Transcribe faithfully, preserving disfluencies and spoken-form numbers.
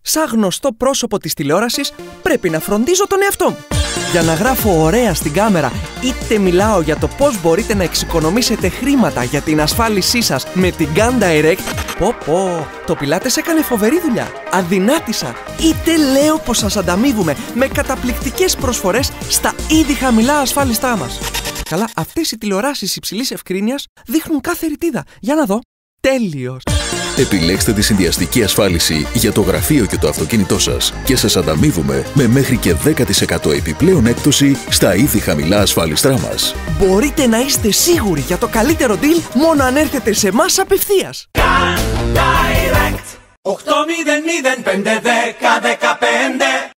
σαν γνωστό πρόσωπο της τηλεόρασης, πρέπει να φροντίζω τον εαυτό μου. Για να γράφω ωραία στην κάμερα, είτε μιλάω για το πώς μπορείτε να εξοικονομήσετε χρήματα για την ασφάλισή σας με την Gun Direct, πω πω, το Πιλάτες έκανε φοβερή δουλειά. Αδυνάτησα. Είτε λέω πως σας ανταμείβουμε με καταπληκτικές προσφορές στα ήδη χαμηλά ασφάλιστά μας. Καλά, αυτές οι τηλεοράσεις υψηλής ευκρίνειας δείχνουν κάθε ρητίδα. Για να δω. Τέλειος. Επιλέξτε τη συνδυαστική ασφάλιση για το γραφείο και το αυτοκίνητό σας και σας ανταμείβουμε με μέχρι και δέκα τοις εκατό επιπλέον έκπτωση στα ήδη χαμηλά ασφάλιστρά μας. Μπορείτε να είστε σίγουροι για το καλύτερο deal μόνο αν έρθετε σε εμάς απευθείας. Gun Direct οκτώ μηδέν μηδέν πέντε δέκα δεκαπέντε